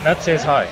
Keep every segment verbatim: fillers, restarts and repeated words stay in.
Net says hi.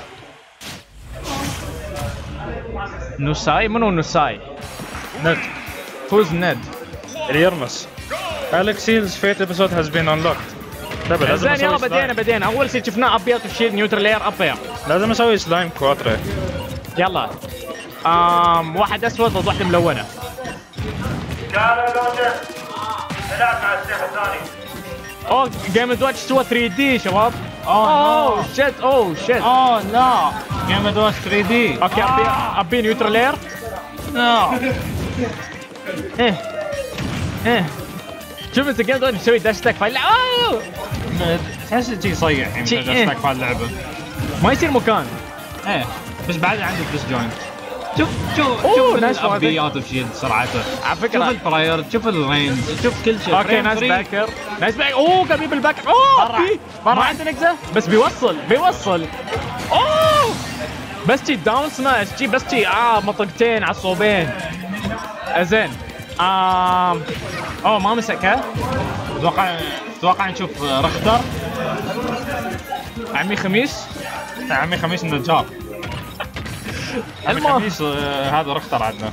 نوساي منو نوساي؟ Ned. Who's Ned؟ اللي يرمس. Alex Seal's fate episode has been unlocked. طيب لازم زين يلا اسوي بدينا سلايم. بدينا اول شيء شفناه ابيض شيل نيوترال اير ابيض. لازم اسوي سلايم كواتري. يلا آم واحد اسود ضد واحده ملونه. تعالوا لوجه نلعب مع السلاح الثاني. اوه جيم اند واتش سوى ثري دي شباب. اوه شيت اوه شيت. اوه لا. جيم اند واتش ثري دي. اوكي ابي ابي نيوترال اير. نو. ايه ايه شوف انت جيم اند يسوي داش تاك فايل. اوه تحس شي يصيح يمكن شي- إيه. دستك في اللعبه. ما يصير مكان. ايه بس بعد عندك ديس جوينت. شوف شوف أوه، شوف نايس الابيات وشيل سرعته. على شوف فكره البراير شوف الرينج شوف كل شيء. اوكي نايس باكر نايس باكر. اوه قريب الباكر. اوه برا. في برا. ما عنده نكزه بس بيوصل بيوصل. اوه بس تي داون سماش تي بس تي اه منطقتين على الصوبين. زين آم اوه ما مسكها. اتوقع اتوقع نشوف رختر. عمي خميس. عمي خميس النجار. عمي المهم. خميس آه، هذا رختر عندنا.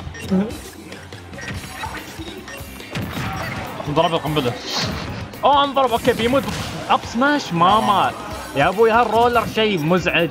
ضرب القنبله. اوه انضرب. اوكي بيموت اب سماش ما مات يا ابوي. هالرولر شيء مزعج.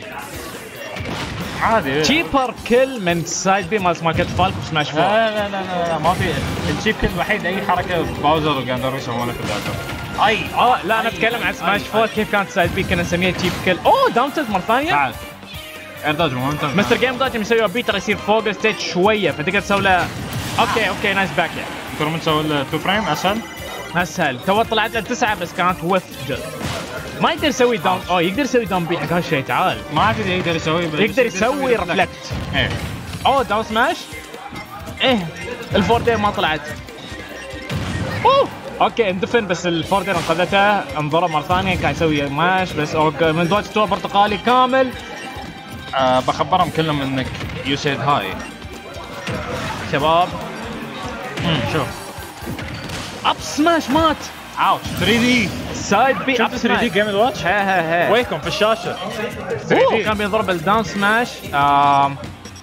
عادي. تشيبر كل من سايد بي مال ماركت فالك وسماش فور. لا لا لا لا, لا ما في الشيب كل الوحيد اي حركه باوزر وجاندر يسوونها في اللعبه. اي اه لا انا اتكلم عن سماش فور كيف كانت سايد بي كنا نسميها تشيب كل. اوه داون تلت مره ثانيه. تعال ايردوج مو انت. مستر جيم دوج مسوي بي ترى يصير فوق الستيج شويه فتقدر تسوي له. اوكي اوكي نايس باك يعني. ترى من نسوي له تو فريم اسهل. اسهل تو طلعت له تسعه بس كانت وفد. ما يقدر يسوي داون. اوه يقدر يسوي داون بي حق هالشيء. تعال ما اعرف اذا يقدر يسوي بس يقدر يسوي ريفلكت. ايه اوه داون سماش. ايه الفور دي ما طلعت. اوه اوكي اندفن بس الفور دي انقذته. انضرب مره ثانيه كان يسوي ماش بس اوكي من دوج تو برتقالي كامل. آه بخبرهم كلهم انك يو سيد هاي شباب امم شوف اب سماش مات. اوتش ثري دي. سايد بي اب شفت ثري دي جيم واتش؟ ها ها ها وينكم في الشاشه. اوه كان بيضرب الداون سماش. آم.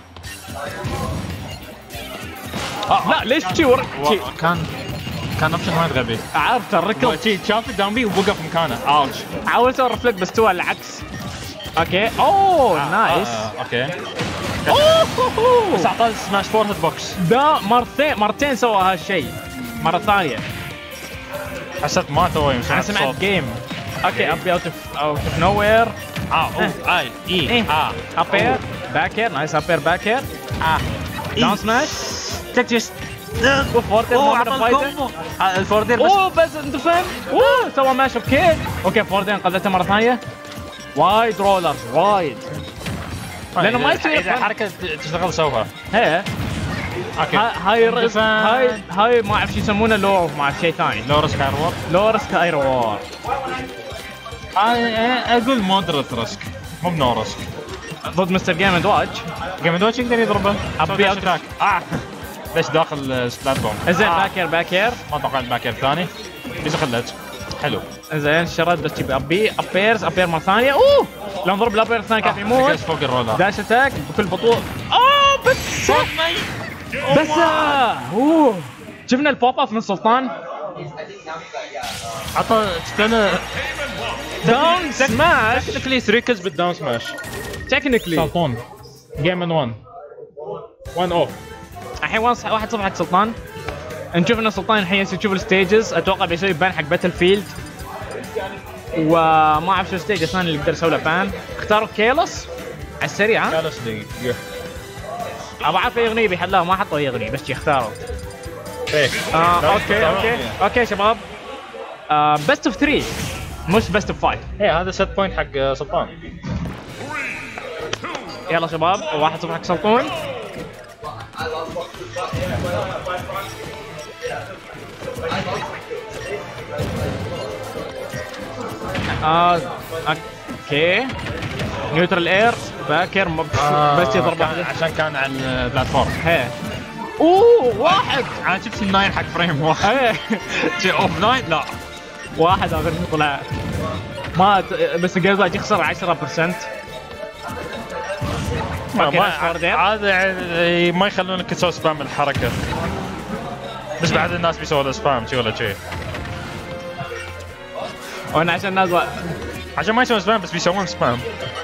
آه لا ليش تشي ورا تشي؟ كان كان اوبشن وايد غبي. عرفت الركض. تشي شاف الداون بي ووقف مكانه. اوتش. حاولت اسوي ريفلكت بس تو العكس. اوكي اوه نايس. آه اوكي اوه بس اعطاه سماش فور هيت بوكس. ده مرتين مرتين سوى هالشيء. مره ثانيه حسيت ما تو يمشي. انا سمعت جيم. اوكي ابي اوت اوف اوت اوف نو وير. اه اوه اي اي اه ابير باكر نايس ابير باكر. اه داون سماش تكتشف. فوردير ما عرف فايده. الفوردير بس اوه بس اندفن. اوه سوى ماش اوكي اوكي فوردير انقذته مره ثانيه. وايد رولرز وايد لانه ما يصير اذا حركه تشتغل سوها. هي اوكي هاي رز... هاي هاي ما اعرف شو يسمونه لو ما اعرف شيء ثاني. لو ريسك هاي وور. لو ريسك هاي وور. اقول مودريت ريسك مو بنو ريسك. ضد مستر جيم اند واتش. جيم اند واتش يقدر يضربه. ابي اتراك. اه ليش داخل سبلات بوم. زين باكر باكر ما توقعت باكر الثاني بس خلت حلو. زين شرد بس تجيب ابي ابيرز ابير مره ثانيه. اوه لو نضرب الابير الثاني كان يموت. فوق الرولر. داش اتاك بكل بطوله. اوه بس بس اوه شفنا البوب اب من سلطان. عطى تستنى داون سماش. تكنيكلي ثري كيلز بالداون سماش. تكنيكلي سلطون جيم ان واحد واحد اوف. الحين واحد صفر حق سلطان. نشوف ان سلطان الحين يشوف الستيجز. اتوقع بيسوي بان حق باتل فيلد وما اعرف شو الستيج الثاني اللي يقدر يسوي له بان. اختاروا كيلوس على السريع. ها كالوس دقيقة. ابى اعرف اي اغنيه بيحلها ما حطوا اي اغنيه بس يختاروا. فيك. آه اوكي اوكي اوكي شباب. آه بيست اوف ثري مش بيست اوف فايف. ايه هذا ست بوينت حق سلطان. يلا شباب واحد صفر حق سلطون. آه اوكي نيوترال اير باكر مب... آه بس يضرب كان عشان كان على البلاتفورم. هي اوه واحد. انا شفت الناين حق فريم واحد. ايه اوف ناين لا واحد اخر طلع. ما ت... بس الجيرز يخسر عشرة بالمية. ما هذا يعني ما يخلونك تسوي سبام الحركه، بس بعد الناس بيسووا له سبام شي ولا شيء. وانا عشان الناس و... عشان ما يسوون سبام بس بيسوون سبام.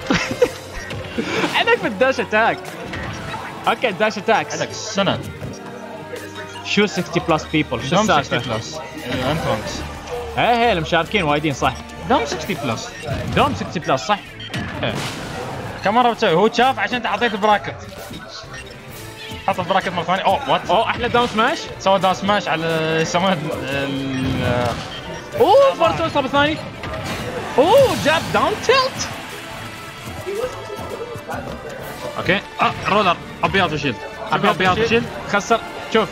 عندك في الداش اتاك. اوكي الداش اتاك عندك السنه شو ستين بلس بيبل شو السالفه؟ ستين بلس انترنس. ايه ايه المشاركين وايدين صح. دوم ستين بلس. دوم ستين بلس صح. ايه كم مره بتسوي؟ هو شاف عشان انت حطيت براكت. حط البراكت مره ثانيه. اوه وات؟ اوه احلى داون سماش. سوى داون سماش على يسمونه اوه فورتون صاب الثاني. اوه جاب داون تيلت. اوكي اه رولر ابيض وشيل ابيض وشيل خسر. شوف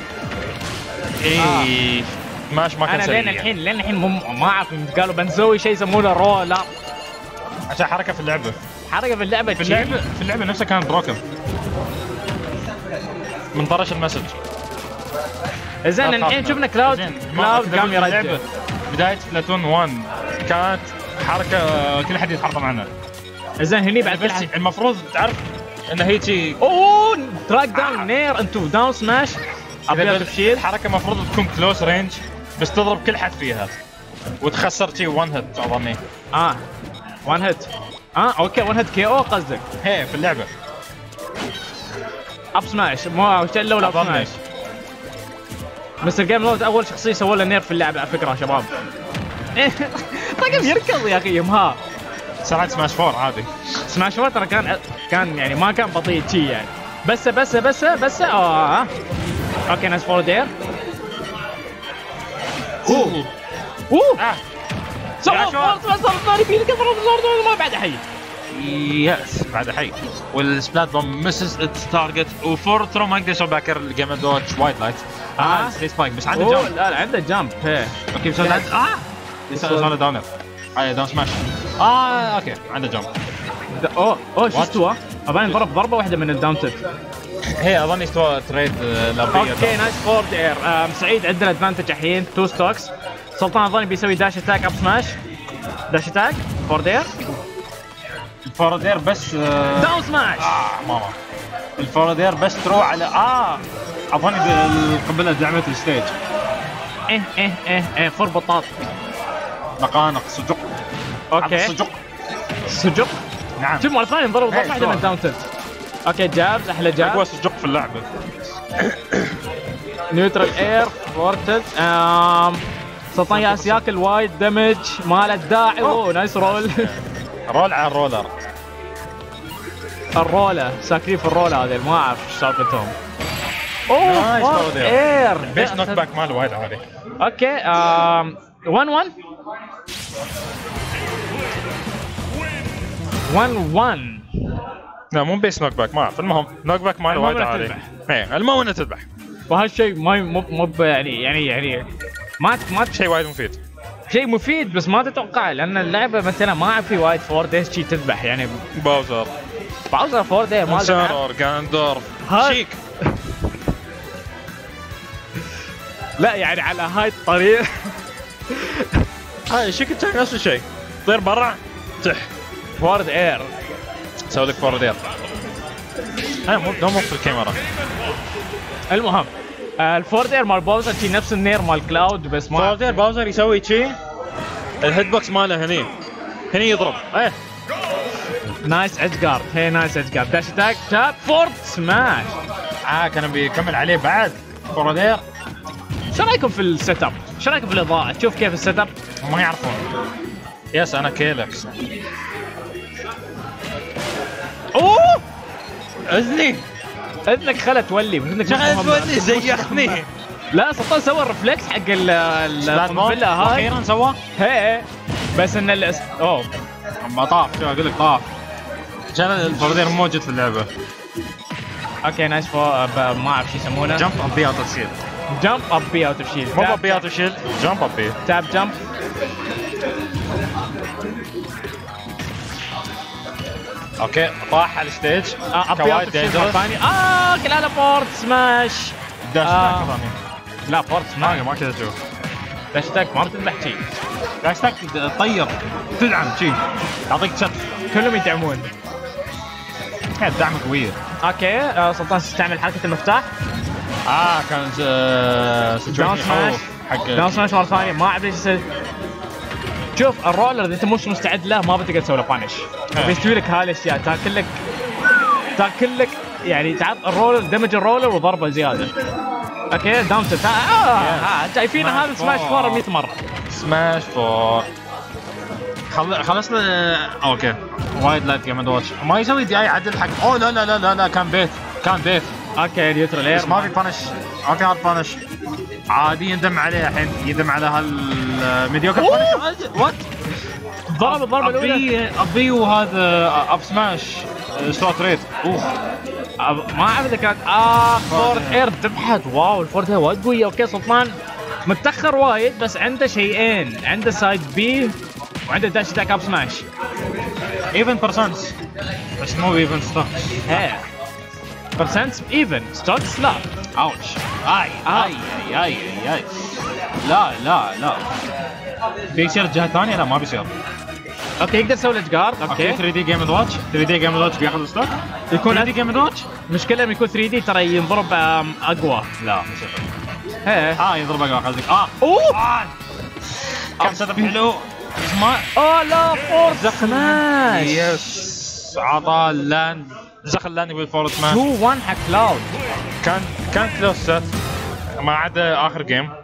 اي ماش ما كان انا سريع. لين الحين لين الحين مو ما اعرف قالوا بنسوي شيء يسمونه رولر عشان حركه في اللعبه. حركه في اللعبه في اللعبه في اللعبه نفسها كانت بروكن من طرش المسج. زين الحين شفنا كلاود كلاود قام يرجع. بدايه سبلاتون واحد كانت حركه كل حد يتحرك عنها. زين هني بعد بس المفروض تعرف ان هيجي اوه تراك داون نير انتو داون سماش ابيض بشيل. الحركه المفروض تكون كلوز رينج بس تضرب كل حد فيها وتخسر شي وان هيت اظني. اه وان هيت اه اوكي وان هيت كي او قصدك. هي في اللعبه اب سماش مو شلوا لا اب سماش. مستر جيم لود اول شخصيه سووا له نير في اللعبه على فكره يا شباب. رقم يركض يا اخي يمها. سرعه سماش فور عادي. سماش فور ترى كان كان يعني ما كان بطيء شي يعني. بس بس بس بس اه اوكي ناس فور دير. اوه اوه اه سوى فورس بس الثاني في كثر الزور ما بعد حي. يس بعد حي والسبلات بوم مسز التارجت وفور ثرو ما يقدر يسوي باكر الجيم دوج وايد لايت. اه ستي سبايك بس عنده جامب. لا لا عنده جامب. اوكي بس عنده اه يسوي داونر. اي داون سماش. اه اوكي عنده جامب. اوه اوه شو استوى؟ ابان ضرب ضربه واحده من الداون تيب. هي اظن استوى تريد لابيه. اوكي نايس فور اير. سعيد عندنا ادفانتج الحين تو ستوكس. سلطان اظن بيسوي داش اتاك اب سماش. داش اتاك فور دير. الفورادير بس داون سماش. اه ماما الفورادير بس تروح على اه اظن القنبله دعمت الستيج. ايه ايه ايه ايه فور بطاط. نقانق سجق. اوكي سجق سجق. نعم شوف مره ثانيه ضرب ضربه واحده من الداون تيب. اوكي جابز احلى جاب. اقوى سجق في اللعبه. نيوترال اير فورتد. امم سلطان ياس ياكل وايد دمج ما له داعي. اوه نايس رول. رول على الرولر. الرولة ساكرين في الرولة هذه ما اعرف ايش سالفتهم. اوه نايس اير بس نوك باك ماله وايد عالي. اوكي امم واحد واحد واحد واحد. لا مو بيس نوك باك ما اعرف. المهم نوك باك ماله وايد عالي. ايه المهم انه تذبح. وهالشيء ما مو مو يعني يعني يعني ما ما شيء وايد مفيد. شيء مفيد بس ما تتوقع لان اللعبه مثلا ما اعرف في وايد فور ديز شي تذبح يعني. باوزر باوزر فور ديز ما سيرور جاندورف شيك. لا يعني على هاي الطريقه. هاي شيك كان نفس الشيء. طير برا تح فورد اير. سوي لك فورد اير. ها مو مو في الكاميرا. المهم الفورد اير مال باوزر شي نفس النير مال كلاود بس ما فورد اير باوزر يسوي شي الهيد بوكس ماله هني هني يضرب. ايه نايس ايدج جارد. هي نايس ايدج جارد. داش اتاك تاب فورد سماش. اه كان بيكمل عليه بعد فورد اير. شو رايكم في السيت اب؟ شو رايكم في الاضاءه؟ تشوف كيف السيت اب؟ ما يعرفون. يس انا كيلكس. اوه اذني اذنك خلت تولي اذنك شغل تولي زيخني. لا سلطان سوى الرفلكس حق القنبله هاي اخيرا سوى. هي بس ان الاس اوه ما طاف. شو اقول لك طاف عشان الفوردير موجود في اللعبه. اوكي نايس فو ما اعرف شو يسمونه. جمب اب بي اوت اوف شيلد. جمب اب بي اوت اوف شيلد. مو اب بي اوت اوف شيلد جمب اب بي. تاب جمب. اوكي طاح على الستيج. اه اب بي اوت اوف شيلد ثاني. اه كلها فورد سماش. داش آه. ثاني. لا فورد سماش ما كذا اشوف. داش اتاك ما بتذبح شي. داش اتاك تطير تدعم شي تعطيك شت. كلهم يدعمون. الدعم قوية. اوكي آه سلطان تستعمل حركة المفتاح. اه كان داون سماش حق داون سماش مرة ثانية ما اعرف ايش. شوف الرولر اذا انت مش مستعد له ما بتقدر تسوي له بانش. بيستوي لك هاي الاشياء تاكل لك تاكل لك يعني تعط الرولر دمج الرولر وضربه زيادة. اوكي داون ست. اه, آه. شايفين هذا سماش فور مية مرة. سماش فور. خل... خلصنا. اوكي وايد لايت جيم اند واتش ما يسوي دي اي عدل حق. اوه لا لا لا لا لا كان بيت كان بيت. اوكي نيوترال اير بس ما في بانش ما في هذا بانش عادي يندم عليه الحين يندم على هالميديوكر بانش. وات ضرب الضربة الأولى. ابي ابي وهذا اب سماش ستارت ريت. اوه ما اعرف اذا كانت اه فورد اير ذبحت. واو الفورد اير وايد قوية. اوكي سلطان متأخر وايد بس عنده شيئين. عنده سايد بي وعنده داش اتاك اب سماش. ايفن برسنتس بس مو ايفن ستوكس. ايه برسنتس ايفن ستوكس لا. اوتش. اي اي اي اي اي لا لا لا بيصير جهة ثانية. لا ما بيصير. اوكي يقدر يسوي له جارد. اوكي ثري دي جيم اند واتش. ثري دي جيم اند واتش بياخذ ستوك. يكون ثري دي جيم اند واتش. مشكلة لما يكون ثري دي ترى ينضرب اقوى. لا مش يصير. ايه اه يضرب اقوى قصدك. اه اوه آه. كم سيت اب حلو. ما اوه لا فورد سماش. يس عطى اللاند دخل لاند بالفورد سماش. تو واحد حق كلاود. كان كان كلوز سيت ما عدا اخر جيم.